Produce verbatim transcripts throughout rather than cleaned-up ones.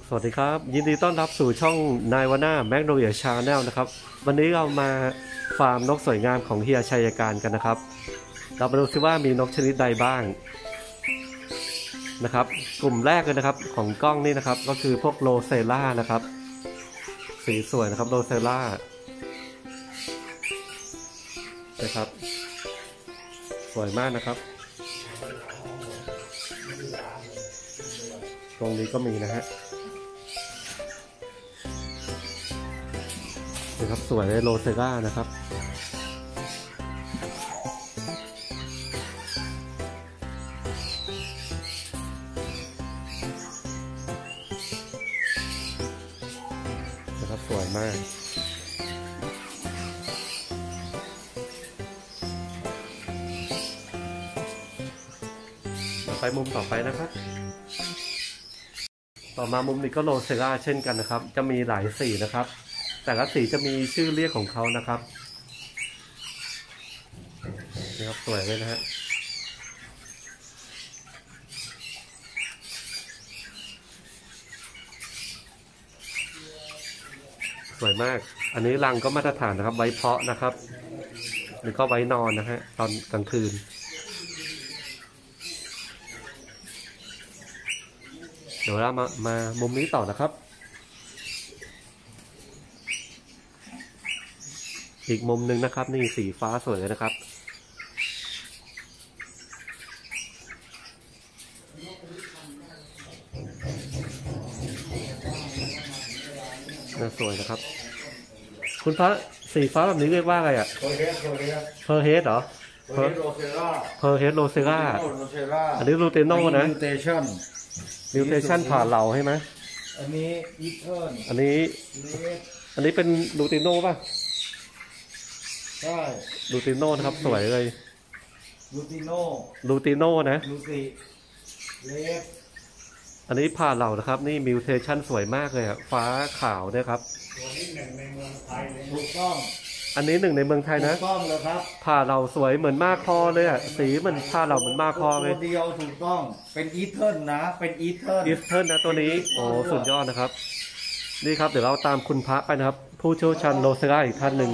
สวัสดีครับยินดีต้อนรับสู่ช่องนายวาน่าแมกโนเลียชาแนลนะครับวันนี้เรามาฟาร์มนกสวยงามของเฮียชัยการกันนะครับเรามาดูซิว่ามีนกชนิดใดบ้างนะครับกลุ่มแรกเลยนะครับของกล้องนี่นะครับก็คือพวกโรเซล่านะครับสีสวยนะครับโรเซล่านะครับสวยมากนะครับตรงนี้ก็มีนะฮะนะครับสวยเลยโรเซล่านะครับนะครับสวยมากไปมุมต่อไปนะครับต่อมามุมนี้ก็โรเซล่าเช่นกันนะครับจะมีหลายสีนะครับแต่ละสีจะมีชื่อเรียกของเขานะครับนี่ครับสวยเลยนะฮะสวยมากอันนี้รังก็มาตรฐานนะครับไว้เพาะนะครับหรือก็ไว้นอนนะฮะตอนกลางคืนเดี๋ยวเรามามามุมนี้ต่อนะครับอีกมุมหนึ่งนะครับนี่สีฟ้าสวยเลยนะครับน่าสวยนะครับคุณพระสีฟ้าแบบนี้เรียกว่าอะไรอ่ะเพอร์เฮดเหรอเพอร์เฮดโรเซล่าเพอร์เฮดโรเซล่าอันนี้ลูเตโน่นะมิวเทชั่นมิวเทชั่นผ่านเราใช่ไหมอันนี้อีเทิร์นอันนี้อันนี้เป็นลูเตโน่ป่ะใช่ลูติโน่นะครับสวยเลยลูติโน่ลูติโน่นะลูติเลฟอันนี้ผ่าเหล่านะครับนี่มิวเทชั่นสวยมากเลยอะฟ้าขาวเนี่ยครับตัวนี้หนึ่งในเมืองไทยเลยถูกต้องอันนี้หนึ่งในเมืองไทยนะถูกต้องเลยครับผ่าเหล่าสวยเหมือนมากคอเลยอะสีเหมือนผ่าเหล่าเหมือนมากคอเลยตัวเดียวถูกต้องเป็นอีเทิร์นนะเป็นอีเทิร์นอีเทิร์นนะตัวนี้โอ้สุดยอดนะครับนี่ครับเดี๋ยวเราตามคุณพระไปนะครับผู้เชี่ยวชาญโรเซล่าอีกท่านหนึ่ง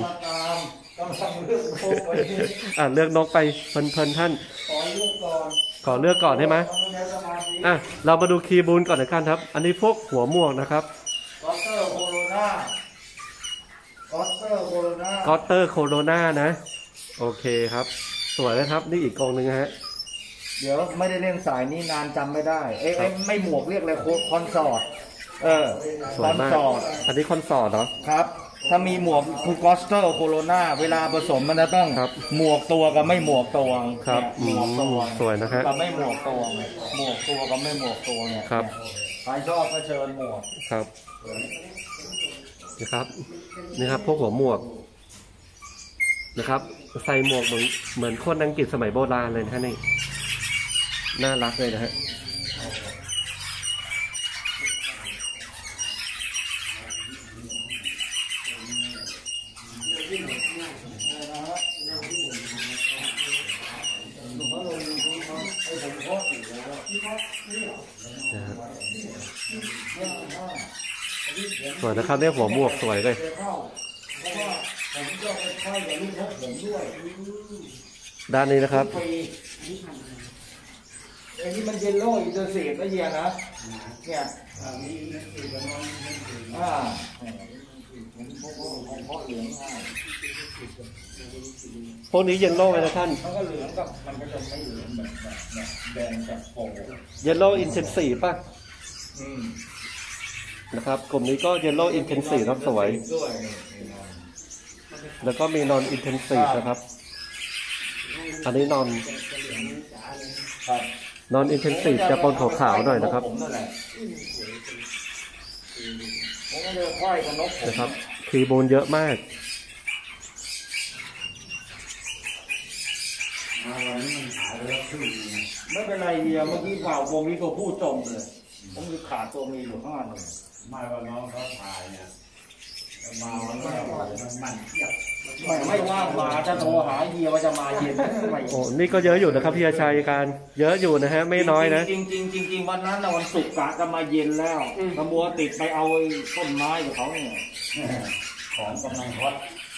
อ่าเลือกนกไปเพลินๆท่านขอเลือกก่อนขอเลือกก่อนได้ไหมอ่ะเรามาดูคีย์บูนก่อนนะกันครับอันนี้พวกหัวม่วงนะครับกอตเตอร์โคโรนากอตเตอร์โคโรนากอตเตอร์โคโรนานะโอเคครับสวยนะครับนี่อีกกองหนึ่งฮะเดี๋ยวไม่ได้เล่นสายนี้นานจำไม่ได้เอ้ยไม่หมวกเรียกอะไรคอนสอร์ตเออสวยมากอันนี้คอนสอร์ตเหรอครับถ้ามีหมวกคือกอสเตอร์โคโรนาเวลาผสมมันจะต้องหมวกตัวกับไม่หมวกตัวครับหมวกตัวสวยนะฮะกับไม่หมวกตัวหมวกตัวกับไม่หมวกตัวเนี่ยครับใครชอบก็เชิญหมวกครับนะครับนี่ครับพวกหัวหมวกนะครับใส่หมวกเหมือนเหมือนคนอังกฤษสมัยโบราณเลยนะนี่น่ารักเลยนะฮะสวยนะครับเนี่ยหัวหมวกสวยเลยด้านนี้นะครับอันนี้มันเยลโล่อินเตอร์เซปไม่เยียนะเนี่ยอ่าพวกนี้เยลโล่เลยนะท่านมันก็เหลืองกับมันก็จะไม่เหลืองแบบแบบแดงกับโผล่เยลโล่อินเทนซีฟป่ะนะครับกลุ่มนี้ก็เยลโล่อินเทนซีฟครับสวยแล้วก็มีนอนอินเทนซีฟนะครับอันนี้นอนนอนอินเทนซีฟจะปนขาวๆหน่อยนะครับนะครับคีย์บูนเยอะมากไม่เป็นไรเฮียเมื่อกี้ข่าววงนี้ก็พูดตรงเลยผมคือขาดตัวมีอยู่ข้างหลังเลยไม่ว่าน้องเขาถ่ายเนี่ยมามันเทียบไม่ไม่ว่างมาจะโทรหาเฮียว่าจะมาเย็นไม่โอ้นี่ก็เยอะอยู่นะครับพี่อาชัยการเยอะอยู่นะฮะไม่น้อยนะจริงจริงจริงจริงวันนั้นนะวันศุกร์กะจะมาเย็นแล้วกระบัวติดไปเอาต้นไม้ของเขาเนี่ยของกำลังฮอต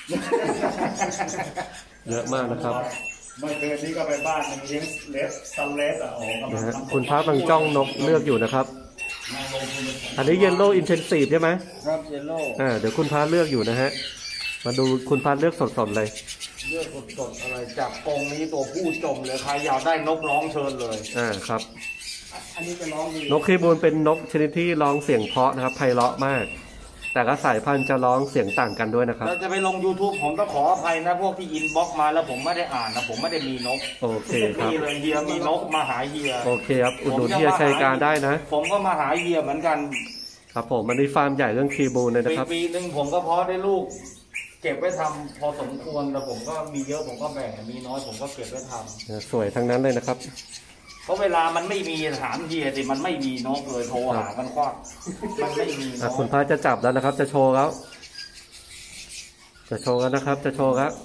เยอะมากนะครับเมื่อคืนนี้ก็ไปบ้านมันเลี้ยงเลสซันเลสอ่ะโอ้นะฮะคุณพระกำลังจ้องนกเลือกอยู่นะครับอันนี้ Yellow Intensive ใช่ไหมครับ Yellow อ่าเดี๋ยวคุณพระเลือกอยู่นะฮะมาดูคุณพระเลือกสดๆเลยเลือกสดๆอะไรจากกรงนี้ตัวผู้จมเลยใครอยากได้นกร้องเชิญเลยอ่าครับอันนี้จะร้องดีนกคีบูนเป็นนกชนิดที่ร้องเสียงเพราะนะครับไพเราะมากแต่ละสายพันธุ์จะร้องเสียงต่างกันด้วยนะครับเราจะไปลง YouTube ผมต้องขออภัยนะพวกที่อินบ็อกมาแล้วผมไม่ได้อ่านนะผมไม่ได้มีนกโอเคครับมีเลยเฮียมีนกมาหาเฮียโอเคครับอุดหนุนเฮียชัยการได้นะผมก็มาหาเฮียเหมือนกันครับผมมันมีฟาร์มใหญ่เรื่องคีบูนเลยนะครับปีหนึ่งผมก็เพาะได้ลูกเก็บไว้ทำพอสมควรแต่ผมก็มีเยอะผมก็แบ่งมีน้อยผมก็เก็บไว้ทำสวยทั้งนั้นเลยนะครับเพราะเวลามันไม่มีถามเฮียสิมันไม่มีนกเลยโทรหากันกว้างมันไม่มีนกคุณพระจะจับแล้วนะครับจะโชว์แล้วจะโชว์แล้วนะครับจะโชว์แล้ว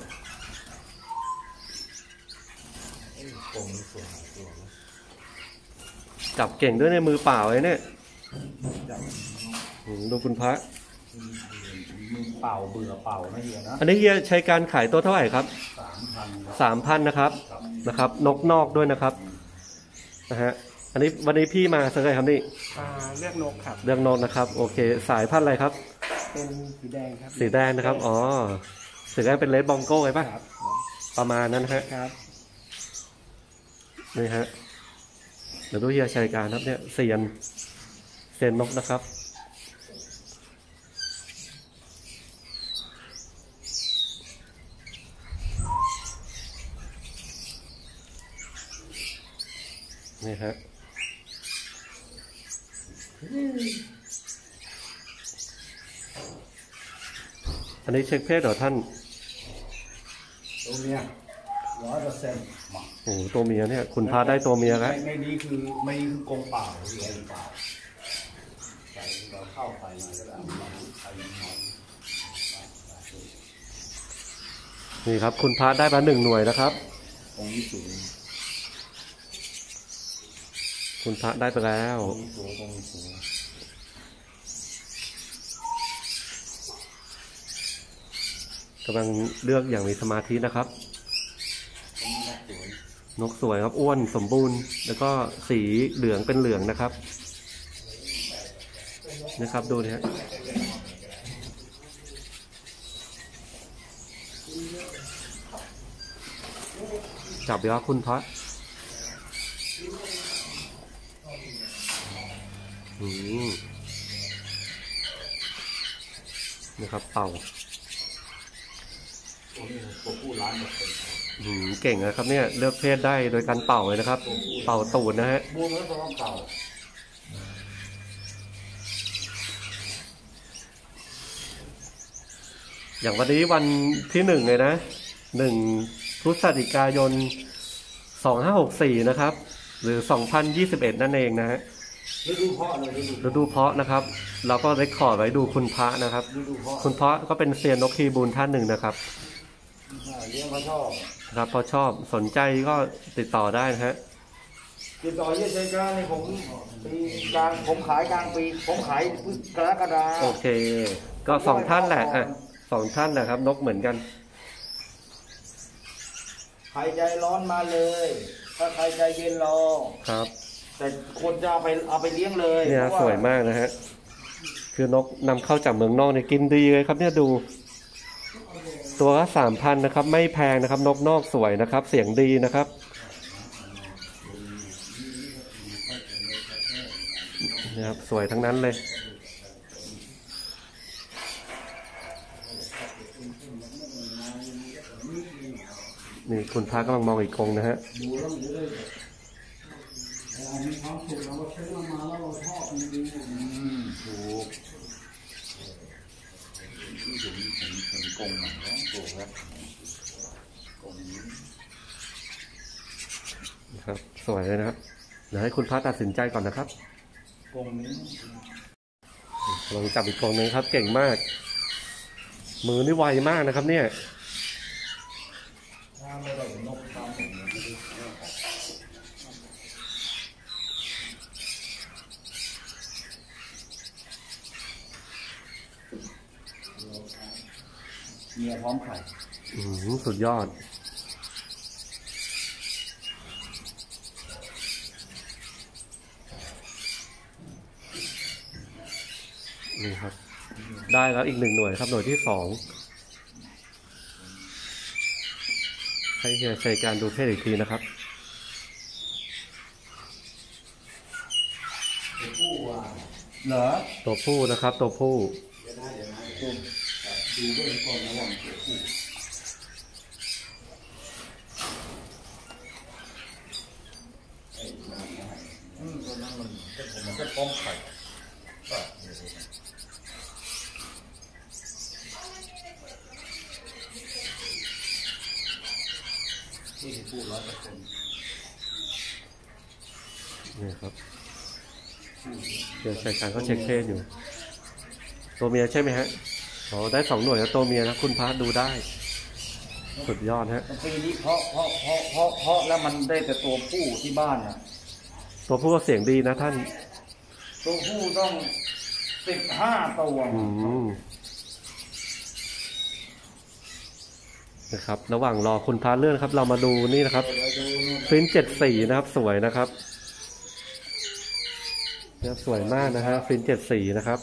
จับเก่งด้วยในมือเปล่าเลยเนี่ยดูคุณพระมือเปล่าเบื่อเปล่านะเฮียนะอันนี้เฮียใช้การขายตัวเท่าไหร่ครับสามพันสามพันนะครับนะครับนกนอกด้วยนะครับนะฮะอันนี้วันนี้พี่มาสักไงครับนี่เลือกนกครับเลือกนกนะครับโอเคสายพันธุ์อะไรครับเป็นสีแดงครับสีแดงนะครับอ๋อสีแดงเป็นเลดบองโก้ไหมป่ะประมาณนั้นฮะครับนี่ฮะเดี๋ยวดูเฮียชัยการครับเนี่ยเซียนเซียนนกนะครับนี่ฮะอันนี้เช็คเพศเหรอท่านตัวเมียร้อยเปอร์เซ็นต์โอ้ตัวเมียเนี่ยคุณพาได้ตัวเมียครับไม่นี้คือไม่คือกรงเปล่าหรืออะไรเปล่าใส่เราเข้าไปก็ได้ใส่หน่อยนี่ครับคุณพาได้มาหนึ่งหน่วยนะครับตรงนี้สูงคุณพระได้ไปแล้วกำลังเลือกอย่างมีสมาธินะครับนกสวยครับอ้วนสมบูรณ์แล้วก็สีเหลืองเป็นเหลืองนะครับนะครับดูนะฮะจับไปว่าคุณพระอืมนะครับเป่าอืมเก่งนะครับเนี่ยเลือกเพศได้โดยการเป่าเลยนะครับเป่าตูดนะฮะอย่างวันนี้วันที่หนึ่งเลยนะหนึ่งพฤศจิกายนสองห้าหกสี่นะครับหรือสองพันยี่สิบเอ็ดนั่นเองนะฮะฤดูเพาะเลยฤดูเพาะนะครับเราก็เรคคอร์ดไว้ดูคุณพระนะครับคุณพระก็เป็นเซียนนกคีบูนท่านหนึ่งนะครับเลี้ยงเขาชอบครับพอชอบสนใจก็ติดต่อได้นะฮะติดต่อเยอะใจกลางในผมปีกลางผมขายกลางปีผมขายกรกฎาโอเคก็สองท่านแหละอ่ะสองท่านนะครับนกเหมือนกันใครใจร้อนมาเลยถ้าใครใจเย็นรอครับแต่คนจะเอาไปเอาไปเลี้ยงเลยเนี่ยสวยมากนะฮะคือนกนำเข้าจากเมืองนอกเนี่ยกินดีเลยครับเนี่ยดูตัวละสามพันนะครับไม่แพงนะครับนกนอกสวยนะครับเสียงดีนะครับนะครับสวยทั้งนั้นเลยนี่คุณพระกำลังมองอีกกรงนะฮะมีความสุขเราก็ซื้อมาแล้วเราชอบจริงๆถูกที่ถึงถึงถึงกรงหนังนะถูกครับกรงนี้นะครับสวยเลยนะครับเดี๋ยวให้คุณพระตัดสินใจก่อนนะครับกรงนี้ลองจับอีกกรงนึงครับเก่งมากมือนี่ไวมากนะครับเนี่ยเมียพร้อมไข่อืมสุดยอดนี่ครับได้แล้วอีกหนึ่งหน่วยครับหน่วยที่สองให้เฮียใช้การดูเพศอีกทีนะครับเหรอตัวผู้นะครับตัวผู้ดูด้วยก่อนระหว่างตัวผู้อืมตัวนั้นมันมันจะป้องไข่ที่พูดร้อยเปอร์เซ็นต์นี่ครับเดี๋ยวใช้การเขาเช็คเพศอยู่ตัวเมียใช่ไหมฮะอ๋อได้สองหน่วยแล้วตัวเมียนะคุณพาดูได้สุดยอดฮะปีนี้เพราะเพราะเพราะเพราะเพราะแล้วมันได้แต่ตัวผู้ที่บ้านนะตัวผู้ก็เสียงดีนะท่านตัวผู้ต้องสิบห้าตัวอืมนะครับระหว่างรอคุณพาเลื่อนครับเรามาดูนี่นะครับฟินเจ็ดสี่นะครับสวยนะครับเนี่ยสวยมากนะฮะฟินเจ็ดสี่นะครับ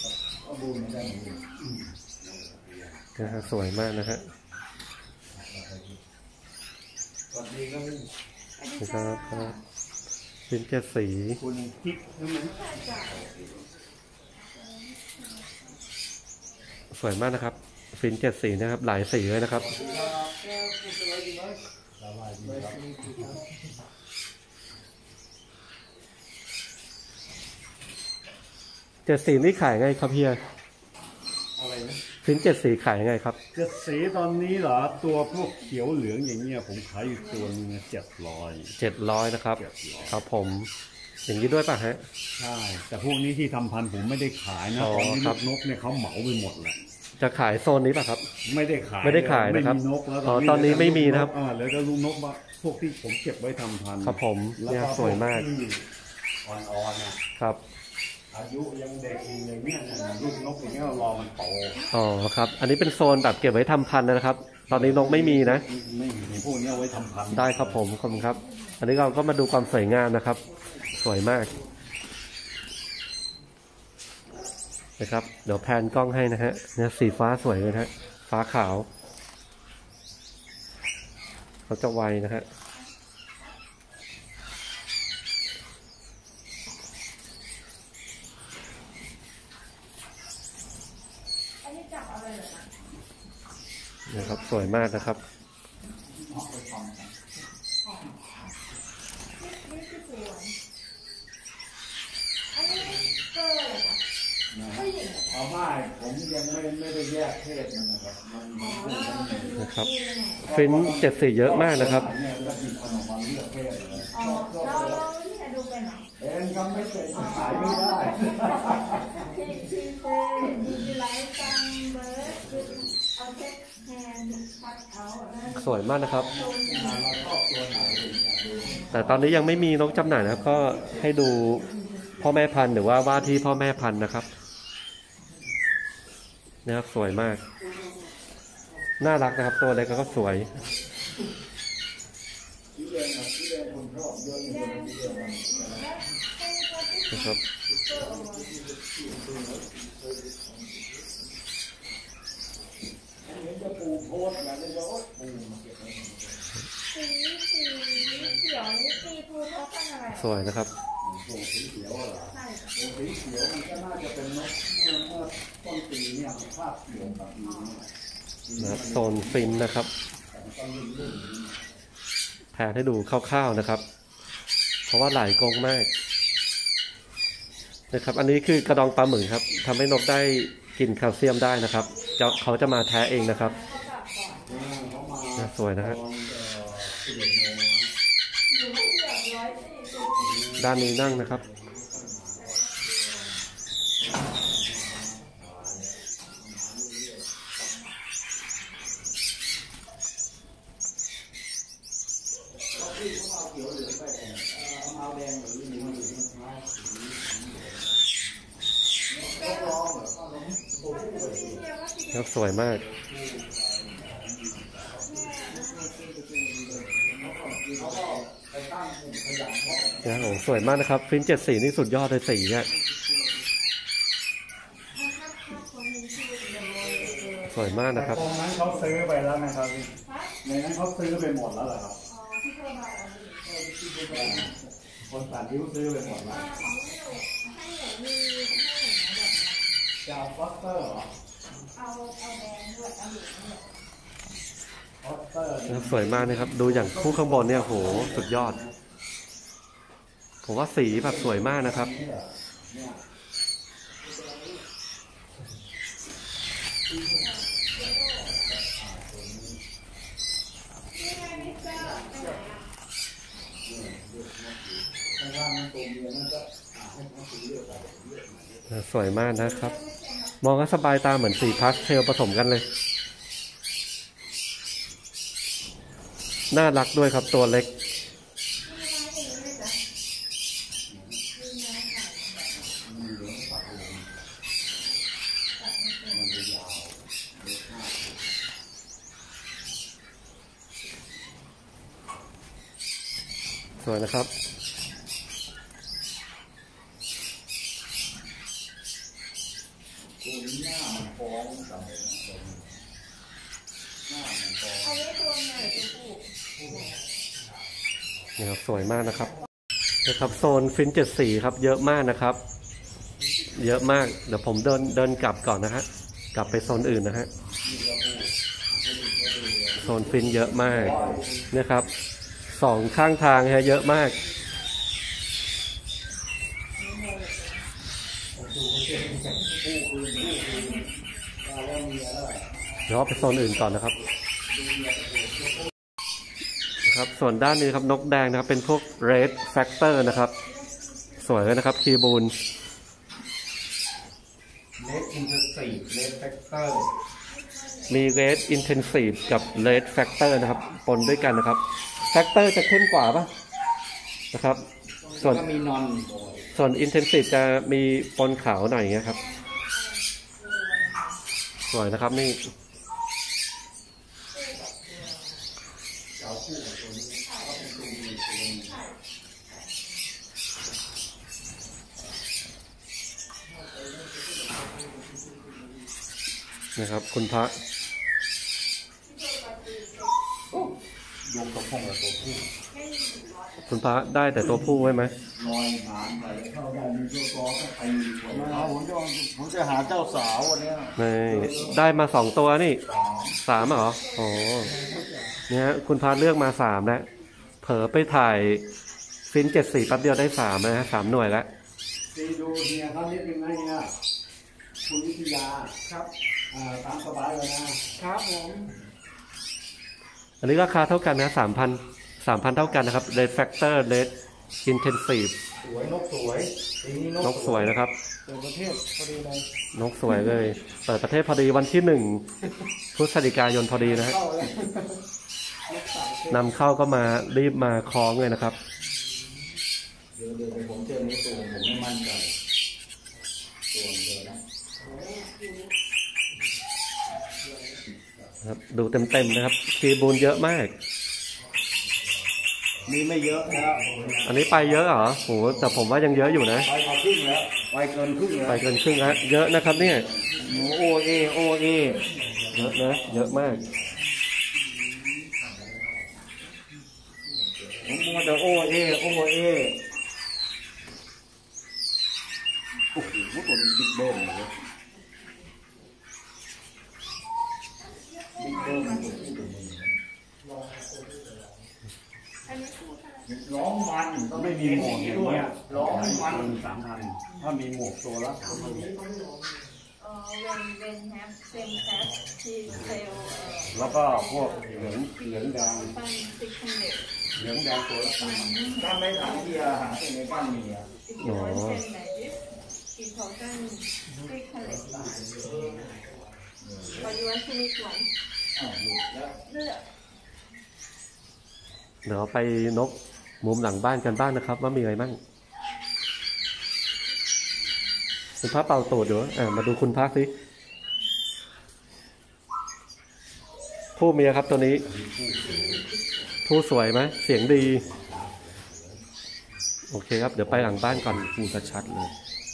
นะฮะสวยมากนะฮะนะครับฟินเจ็ดสีสวยมากนะครับฟินเจ็ดสีนะครับหลายสีเลยนะครับเจ็ดสีนี่ขายไงครับเฮียอะไรนะฟินเจ็ดสีขายไงครับเจ็ดสีตอนนี้เหรอตัวพวกเขียวเหลืองอย่างเงี้ยผมขายอยู่ตัวนึงเจ็ดร้อยเจ็ดร้อยนะครับครับผมอย่างนี้ด้วยป่ะฮะใช่แต่พวกนี้ที่ทำพันธุ์ผมไม่ได้ขายนะตอนนี้ลูกนกเนี่ยเขาเหมาไปหมดเลยจะขายโซนนี้ป่ะครับไม่ได้ขายไม่ได้ขายนะครับไม่มีนกแล้วตอนนี้ไม่มีนะครับอ่าแล้วก็ลูกนกพวกที่ผมเก็บไว้ทำพันธุ์ครับผมเนี่ยสวยมากอ่อนๆนะครับอายุยังเด็กอย่างเงี้ยลูกนกอย่างเงี้ยรอมันโตอ๋อครับอันนี้เป็นโซนแบบเก็บไว้ทำพันธุ์นะครับ ตอนนี้นกไม่มีนะไม่มีพวกนี้เอาไว้ทำพันธุ์ได้ครับผมขอบคุณครับอันนี้เราก็มาดูความสวยงามนะครับสวยมากนะครับเดี๋ยวแพนกล้องให้นะฮะเนี่ยสีฟ้าสวยเลยนะฮะฟ้าขาวเขาจะไวนะฮะนะครับสวยมากนะครับเอาไม่ผมยังไม่ไม่ได้แยกเพศมันนะครับนะครับฟินเจ็ดสีเยอะมากนะครับเอ็นก็ไม่เสร็จขายไม่ได้สวยมากนะครับแต่ตอนนี้ยังไม่มีนกจำหน่ายนะครับก็ให้ดูพ่อแม่พันธุ์หรือว่าว่าที่พ่อแม่พันธุ์นะครับนะครับสวยมากน่ารักนะครับตัวเล็กก็สวยนะครับสวยนะครับสีเขียวเหรอสีเขียวมันก็น่าจะเป็นนกเมื่อเมื่อต้นปีเนี่ยภาพเขียวแบบนี้นะโซนฟินนะครับแผนให้ดูคร่าวๆนะครับเพราะว่าหลายกรงมากนะครับอันนี้คือกระดองปลาหมึกครับทำให้นกได้กินแคลเซียมได้นะครับเขาจะมาแท้เองนะครับสวยนะฮะด้านนี้นั่งนะครับครับสวยมากนะโอ้สวยมากนะครับฟินเจ็ดสีนี่สุดยอดเลยสีเนี่ยสวยมากนะครับตรงนั้นเขาซื้อไปแล้วนะครับในนั้นเขาซื้อไปหมดแล้วเหรอครับคนตัดนิ้วซื้อไปหมดแล้วจะเอาฟอสเตอร์เหรอเอาเอาแดงด้วยเอาเหลืองด้วยฟอสเตอร์สวยมากนะครับดูอย่างคู่ข้างบนเนี่ยโหสุดยอดผมว่าสีแบบสวยมากนะครับสวยมากนะครับมองก็สบายตาเหมือนสีพาสเทลผสมกันเลยน่ารักด้วยครับตัวเล็กสวยนะครับนี่ครับสวยมากนะครับนะครับโซนฟินเจ็ดสีครับเยอะมากนะครับเยอะมากเดี๋ยวผมเดินเดินกลับก่อนนะฮะกลับไปโซนอื่นนะฮะโซนฟินเยอะมากนะครับสองข้างทางฮะเยอะมากเดี๋ยวไปโซนอื่นก่อนนะครับนะครับส่วนด้านนี้ครับนกแดงนะครับเป็นพวก Red Factor นะครับสวยเลยนะครับคีบูน Red Intensive Red Factor มี Red Intensive กับ Red Factor นะครับปนด้วยกันนะครับ Factor จะเข้มกว่าป่ะนะครับส่วนมีนอนส่วน Intensive จะมีปนขาวหน่อยอย่างเงี้ยครับสวยนะครับนี่นะครับคุณพระรวมกับห้องกับตัวผู้คุณพระได้แต่ตัวผู้ไว้ไหมลอยหานไปเข้าได้มีตัวกอก็ไปมาผมจะผมจะหาเจ้าสาววันนี้นี่ได้มาสองตัวนี่สามเหรอโอ้เนี่ยคุณพระเลือกมาสามแล้วเผลอไปถ่ายฟินเจ็ดสี่แป๊บเดียวได้สามนะฮะสามหน่วยแล้วดีดูเฮียเขานิดนึงนะเฮียคุณวิทยาครับตามสบายเลยนะครับผมอันนี้ราคาเท่ากันนะสามพันสามพันเท่ากันนะครับ Red Factor Red Intensive สวยนกสวยนกสวยนะครับเปิดประเทศพอดีเลยนกสวยเลยเปิดประเทศพอดีวันที่หนึ่งพฤศจิกายนพอดีนะฮะนำเข้าก็มารีบมาคล้องเลยนะครับเดี๋ยวเดี๋ยวผมเจอในตัวผมไม่มั่นใจตัวเดียวนะครับดูเต็มๆนะครับคีบูนเยอะมากมีไม่เยอะแล้วอันนี้ไปเยอะเหรอโหแต่ผมว่ายังเยอะอยู่นะไปกว่าครึ่งแล้วไปเกินครึ่งแล้วไปเกินครึ่งแล้วเยอะนะครับเนี่ยโอเอโอเอเยอะนะเยอะมากผมมัวแต่โอเอโอเอโอ้โหตัวนี้บิ๊กเบิ้มเลยบิ๊กเบิ้มร้องมันก็ไม่มีหมวกอย่างเงี้ยร้องมันสามพันถ้ามีหมวกตัวละสามพันแล้วก็พวกเหลืองเหลืองแดงเหลืองแดงตัวละสามพันถ้าไม่ถามเฮียหาตัวในบ้านมีอ่ะอ๋อเดี๋ยวไปนกมุมหลังบ้านกันบ้างนะครับว่ามีอะไรบ้างคุณพระเป่าตูดอยู่อ่ามาดูคุณพระสิผู้เมียครับตัวนี้ผู้สวยไหมเสียงดีโอเคครับเดี๋ยวไปหลังบ้านก่อนพูดชัดเลย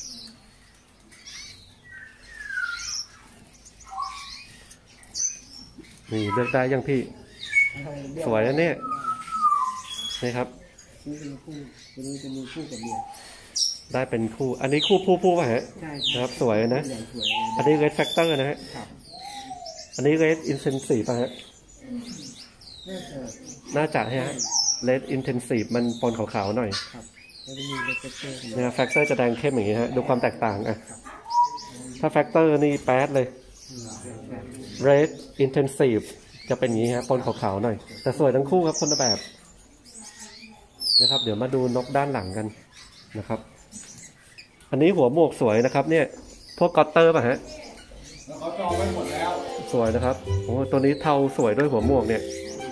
นี่เลือกได้ยังพี่สวยนะเนี่ยนี่ครับนี่เป็นคู่ตัวนี้เป็นคู่กับเมียได้เป็นคู่อันนี้คู่ผู้ผู้ป่ะฮะใช่ครับสวยนะอันนี้ red factor นะฮะอันนี้ red intensive ป่ะฮะน่าจะฮะ red intensive มันปนขาวๆหน่อยเนี่ย factor จะแดงเข้มอย่างนี้ฮะดูความแตกต่างอ่ะถ้า factor นี่แป๊ดเลย red intensive จะเป็นอย่างนี้ฮะปนขาวๆหน่อยแต่สวยทั้งคู่ครับคนละแบบนะครับเดี๋ยวมาดูนกด้านหลังกันนะครับอันนี้หัวหมวกสวยนะครับเนี่ยพวกกอตเตอร์ป่ะฮะเขาจองไว้หมดแล้วสวยนะครับโอ้ตัวนี้เทาสวยด้วยหัวหมวกเนี่ย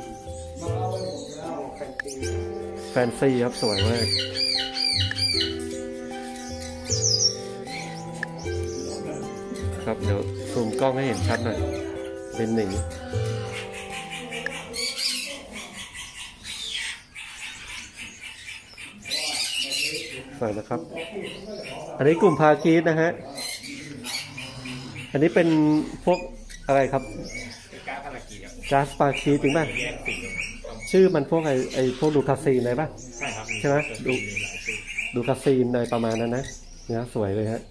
แฟนซีครับสวยมากครับเดี๋ยวซูมกล้องให้เห็นชัดหน่อยเป็นหนึ่งสวยนะครับอันนี้กลุ่มพากีสนะฮะอันนี้เป็นพวกอะไรครับก๊าซปากีสจริงป่ะชื่อมันพวกไอไอพวกดูคาซีนอะไรป่ะใช่ครับใช่ไหมดูดูคาซีนอะไรประมาณนั้นนะเนี่ยสวยเลยฮะ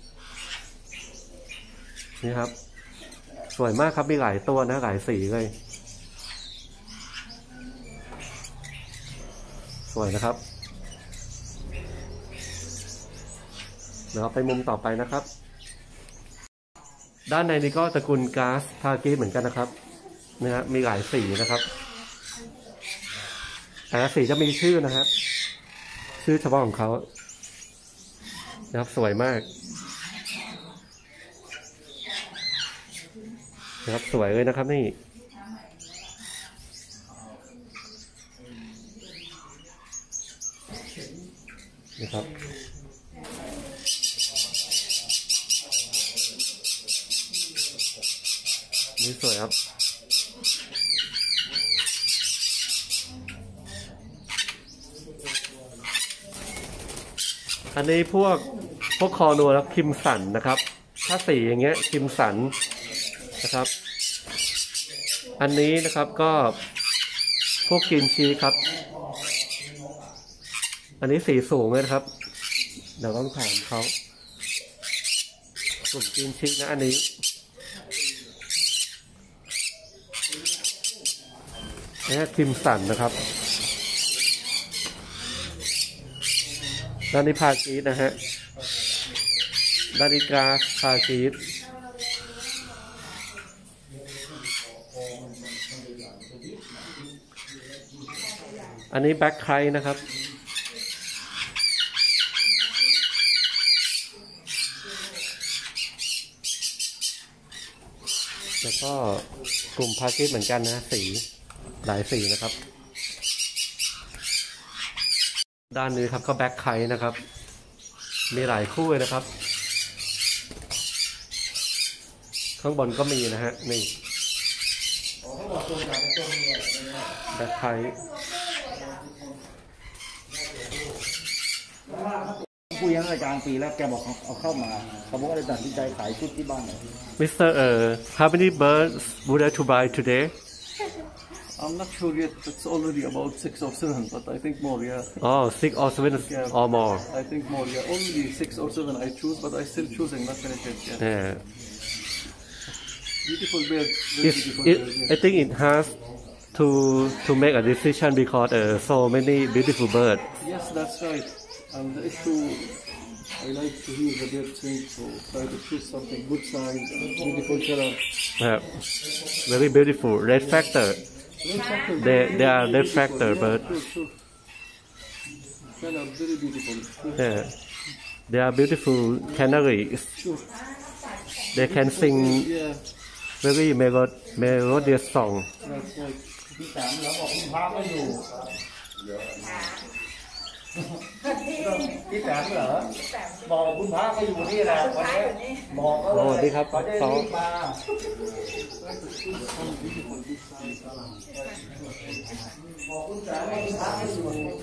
นี่ครับสวยมากครับมีหลายตัวนะหลายสีเลยสวยนะครับเดี๋ยวไปมุมต่อไปนะครับด้านในนี้ก็ตระกูลก๊าซพากีสเหมือนกันนะครับนะฮะมีหลายสีนะครับแต่ละสีจะมีชื่อนะครับชื่อเฉพาะของเขานะครับสวยมากนะครับสวยเลยนะครับนี่นะครับนี่สวยครับอันนี้พวกพวกคอนัวแล้วคิมสันนะครับถ้าสีอย่างเงี้ยคิมสันนะครับอันนี้นะครับก็พวกกินชีครับอันนี้สีสูงเลยนะครับเดี๋ยวต้องถามเขากลุ่มกินชีนะอันนี้นี่คิมสันนะครับด้านนี้พากีสนะฮะด้านนี้ก๊าซพากีสอันนี้แบ็คไคร์นะครับแล้วก็กลุ่มพากีสเหมือนกันนะสีหลายสีนะครับด้านนี้ครับก็แบ็คไคร์นะครับมีหลายคู่เลยนะครับข้างบนก็มีนะฮะนี่แบ็คไคร์คุยกันอาจารย์ปีแล้วแกบอกเอาเข้ามาเขาบอกว่าจะตัดสินใจขายชุดที่บ้านหน่อย Mister เอ่อ how many birds would I to buy today I'm not sure yet. It's already about six or seven, but I think more. Yeah. oh six or seven yeah. or more I think more. Yeah. Only six or seven I choose, but I still choosing. Not finished yet. Yeah. yeah. Beautiful bird. Very It, beautiful it, bird, yeah. I think it has to to make a decision because uh, so many beautiful birds. Yes, that's right. And the issue, I like to hear the bird sing, so try to choose something good size, beautiful color. Yeah. Very beautiful. Red factor. Red factor. They they are very red beautiful. factor Yeah, birds. Sure, sure. Color very beautiful. Sure. Yeah. They are beautiful canaries. Sure. They can sing Yeah, very melod melodious song. that's right. ที่สามแล้วบอกคุณพระก็อยู่พี่แสมเหรอบอกคุณพระก็อยู่นี่แหละวันนี้บอกเขาโอ้ดีครับเขาจะเขารีบมาบอกคุณแสมว่าคุณพระไม่อยู่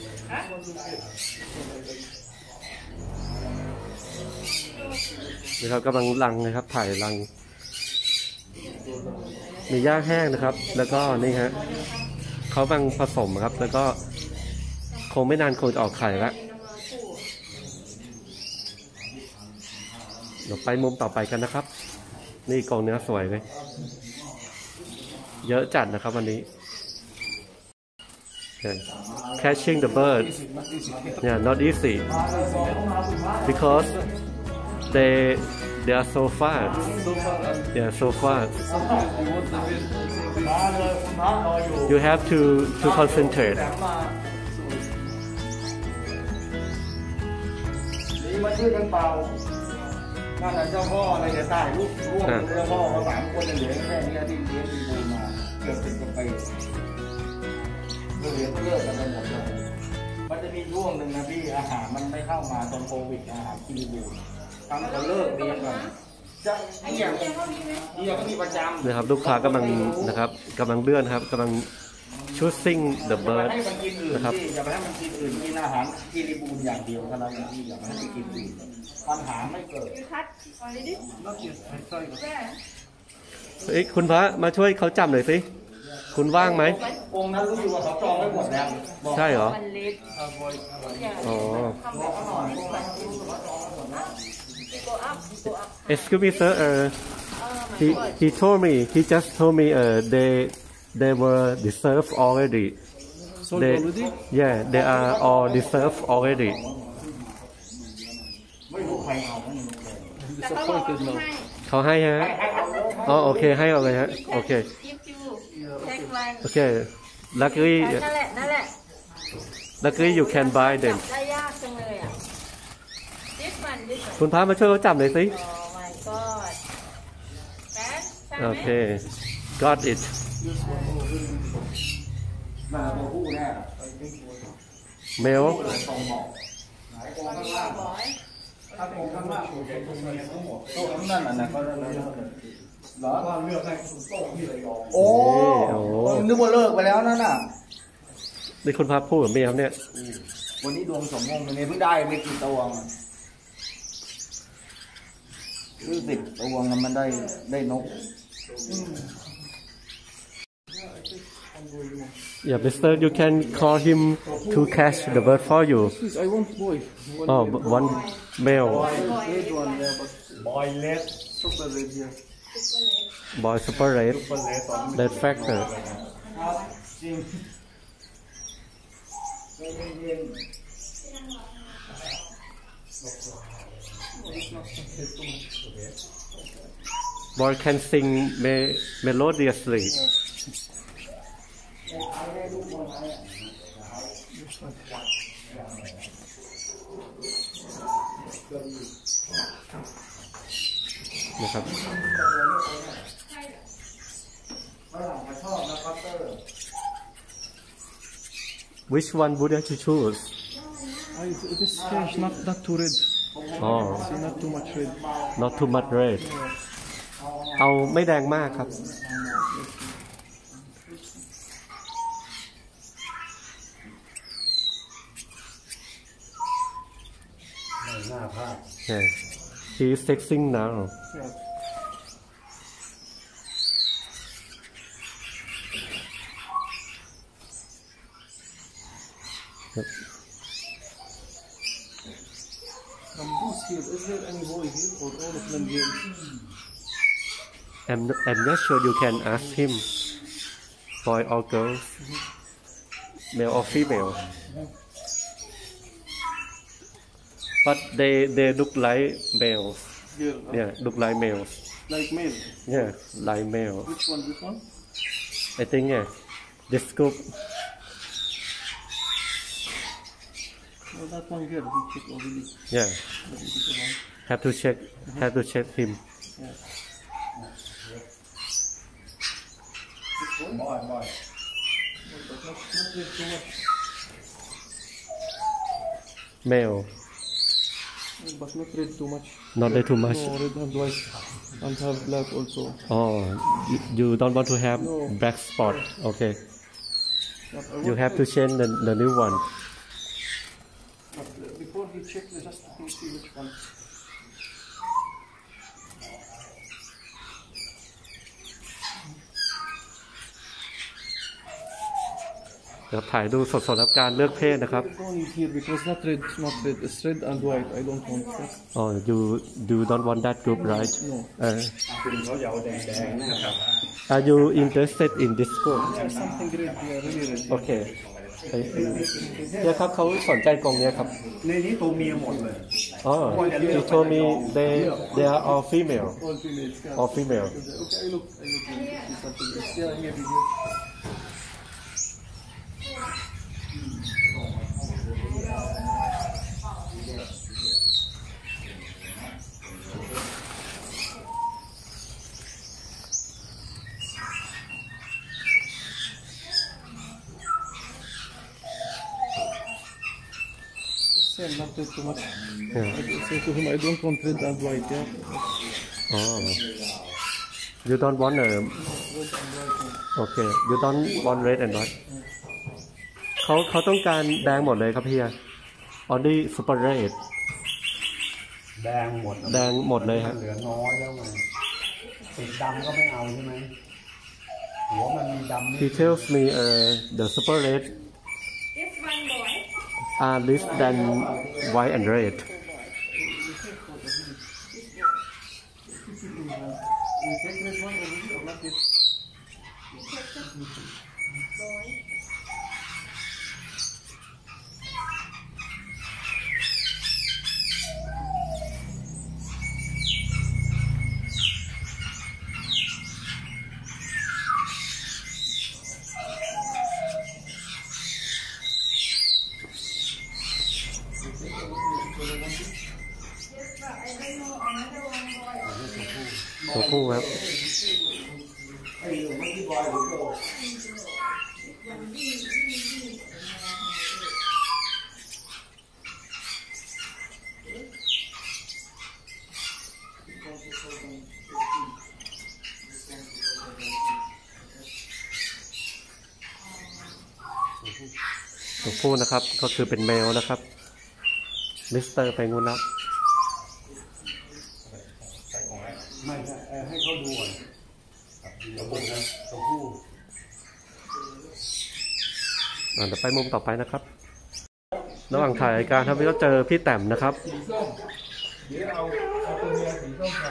นี่ครับกำลังรังนะครับถ่ายรัง มีหญ้าแห้งนะครับ แล้วก็นี่ฮะเขากำลังผสมครับ แล้วก็คงไม่นานคงจะออกไข่ละเดี๋ยวไปมุมต่อไปกันนะครับ นี่กองเนื้อสวยเลยเยอะจัดนะครับวันนี้ okay. Catching the bird yeah not easy because they they are so fast yeah so fast you have to to concentrate นี่มาช่วยกันเป่าน่าจะเจ้าพ่ออะไรจะถ่ายรูปร่วมเจ้าพ่อมาสามคนเหลือแค่นี้ที่เลี้ยงที่บูมาเกือบเป็นกระเปย์เหลือเลิกกันไปหมดเลยมันจะมีช่วงหนึ่งนะพี่อาหารมันไม่เข้ามาตอนโควิดอาหารคิริบูนทำก็เลิกเลี้ยงกันจะเลี้ยงเลี้ยงมีประจำนะครับลูกค้ากำลังนะครับกำลังเลื่อนครับกำลัง choosing the อย่า bird ให้มันกินอื่นนะครับพี่อย่าไปให้มันกินอื่นกินอาหารคิริบูนอย่างเดียวเท่านั้นพี่อย่าไปให้มันกินอื่นปัญหาไม่เกิดเอ้ยคุณพระมาช่วยเขาจับหน่อยสิคุณว่างไหมองค์นั้นรู้อยู่ว่าเขาจองไว้หมดแล้วใช่เหรอมันเล็กอ๋อทำแบบอร่อยโกอัพโกอัพ excuse me sir uh, he he told me he just told me uh, they they were deserved already Sold they already? yeah they are all deserved already ไม่รู้ใครเอาแต่เขาบอกว่าให้เขาให้ฮะอ๋อโอเคให้เอาเลยฮะโอเคยิบจูแท็กไลน์โอเค luckily นั่นแหละนั่นแหละ luckily you can buy them ได้ยากจังเลยอ่ะดิสมันดิสมันคุณพระมาช่วยเขาจับหน่อยสิโอ้ my god แป๊บใช่ไหมโอเค got it มาตัวผู้แน่ male ตรงหมอกหายองข้างล่างบอยถ้าองข้างล่างตัวใหญ่ตัวเมียทั้งหมดตัวข้างนั่นน่ะก็เลิกเหรอว่าเลือกให้คุณโต้ที่ระยองโอ้โอ้นึกว่าเลิกไปแล้วนั่นน่ะนี่คุณพระพูดกับเมียครับเนี่ยวันนี้ดวงสมพงษ์เนี่ยเพิ่งได้ไม่กี่ตัวรู้สิบตัวมันได้ได้นก Yeah, mister, you can call him to catch the bird for you. Please, I want boy. One Oh, red, one male. red one, yeah, but บอยเล็ด super red, yeah. Boy super red. Red factor. ครับจริงเย็น Boy can sing me melodiously.นะครับ Which one would you choose? I, this cash not not too red. Oh, See, not too much red. not too much red. เอาไม่แดงมากครับหน้าผ้า Yeah. He is sexing now. Yeah. From this here, is there any boy here or all of them girls? I'm, I'm not sure you can ask him. Boy or girls. Male or female. But they they look like males. Girl, huh? Yeah, look like males. Like male. Yeah, like male. Which one? This one? I think yeah. This group. No, that one girl. We check already. Yeah. But it is around. Have to check. Have to check him. Yeah. บ่อยบ่อย But not, not red too much. male but not red too much. not red too much No, red and white, and have black also. oh you, you don't want to have No. black spot okay But I you want have to change the, the new one But before he checked, just to see which one. นะครับถ่ายดูสดๆครับการเลือกเพศนะครับ Don't eat here because not red, not red. It's red and white. I don't want that. oh you you don't want that group right No. เออคุณเขาจะเอาแดงๆนะครับ are you interested in this group There's something red here, really red. โอเคเนี่ยครับเขาสนใจกรงเนี้ยครับในนี้ตัวเมียหมดเลยอ๋อ you told me they they are all female All females. Yeah. all female Okay, I look, I look. See something else. Yeah, maybe here. Same, not red too much. Yeah. I say to him, I don't want red and white. Yeah. อ๋อ you don't want a okay you don't want red and white เขาเขาต้องการแดงหมดเลยครับพี่ only super red แดงหมดแดงหมดเลยครับเหลือน้อยแล้วไงสีดำก็ไม่เอาใช่ไหมหัวมันมีดำ he tells me uh, the super red This one boy. are less than white and red You take red one already or not yet? Boy. ตัวผู้ครับ ตัวผู้นะครับก็คือเป็นแมวนะครับมิสเตอร์ไปงูนับไม่ให้เขาดูก่อนตัวผู้นะตัวผู้อ่าเดี๋ยวไปมุมต่อไปนะครับระหว่างถ่ายรายการครับเราเจอพี่แต้มนะครับเดี๋ยวเอาเอาตัวเมียสีส้มค่ะ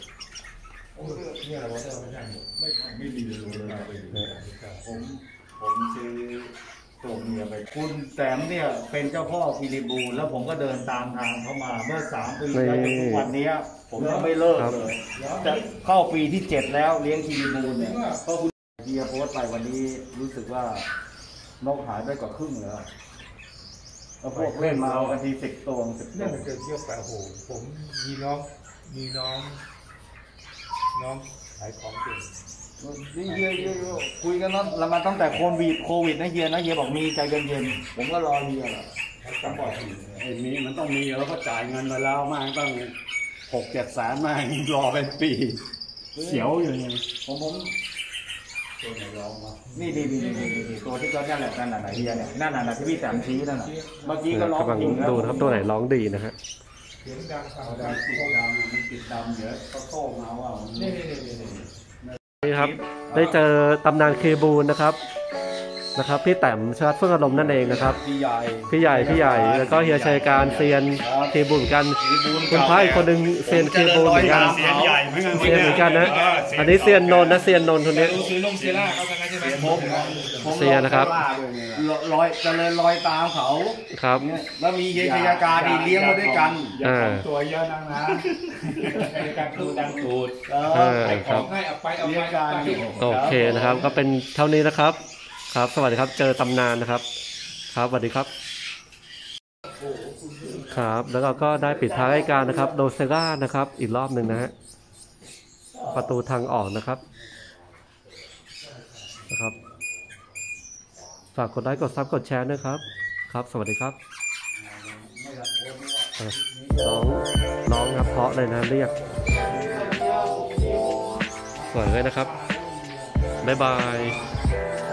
เนี่ยเราจะไม่ใช่ไม่ไม่ดีเลยผมผมซื้อตัวเมียไปคุณแต้มเนี่ยเป็นเจ้าพ่อคิริบูลแล้วผมก็เดินตามทางเขามาเมื่อสามปีแล้วจนทุกวันนี้ผมก็ไม่เลิกเลยจะเข้าปีที่เจ็ดแล้วเลี้ยงคิริบูลเนี่ยก็คุณเฮียโพสต์ไปวันนี้รู้สึกว่านกหายไปกว่าครึ่งแล้วแล้วพวกเล่นมาเอากันทีสิบตัวสิบตัเนี่วยมันเกิดเที่ยวแปะโหผมมีน้องมีน้อง น้องขายของเก่งนี่เฮียเฮียคุยกันนั้นเรามาตั้งแต่โควิดโควิดนะเฮียนะเฮียบอกมีใจเย็นๆผมก็รอเฮียแหละต้องบอกไอ้นี้มันต้องมีแล้วก็จ่ายเงินไปแล้วมากต้องหกเจ็ดแสนมากรอเป็นปีเสียวอยู่นี่ผมผมตัวไหนร้องมานี่ดีดีดีดีตัวที่ก็นั่นแหละนั่นน่ะเฮียเนี่ยนั่นน่ะที่พี่แต้มชี้นั่นน่ะเมื่อกี้ก็ร้องกำลังจริงแล้วดูนะครับตัวไหนร้องดีนะฮะเสียงดังฟังเอาดัดำงติดดำมันติดดำเดี๋ยวเขาโต้มาว่ามันนี่นี่นี่นี่นี่ครับได้เจอตำนานเคบูลนะครับนะครับพี่แต้มชาติเฟื่องอารมณ์นั่นเองนะครับพี่ใหญ่พี่ใหญ่พี่ใหญ่แล้วก็เฮียชัยการเซียนเคบูลกันคุณพระอีกคนหนึ่งเซียนเคบูลเหมือนกันเสียงใหญ่เหมือนกันเซียนเหมือนกันนะอันนี้เซียนนนท์นะเซียนนนท์คนนี้คือนมเซล่าเขาทำไงใช่ไหมผมผมเสียนะครับลอยเจริญลอยตามเขาครับเนี่ยแล้วมีเฮียชัยการดีเลี้ยงมาด้วยกันอ่าตัวเยอะนังนะในการดูดังตูดเอเอออขายคขรัอบ งให้เอาไปเอาเลี้ไปยงกันโอเคนะครับก็เป็นเท่านี้นะครับครับ สวัสดีครับเจอตำนานนะครับ ครับสวัสดีครับครับแล้วเราก็ได้ปิดท้ายรายการนะครับโดเซล่านะครับอีกรอบหนึ่งนะฮะประตูทางออกนะครับนะครับฝากกดไลค์กดซับกดแชร์ด้วยครับครับ สวัสดีครับอ่ะน้องน้องครับเพราะเลยนะเรียกสวยเลยนะครับบ๊ายบาย